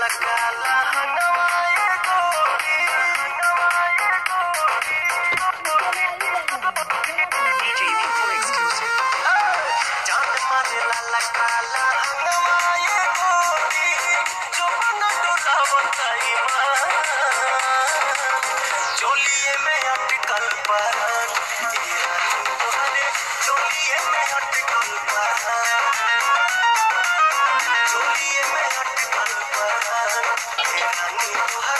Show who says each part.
Speaker 1: काला हंगवाए गोरी चांद मारे लाला काला हंगवाए गोरी जो बना डोला बताई चोलिए में अटकल परान तुम्हारे चोलिए में अटकल परान चोलिए में अटकल परान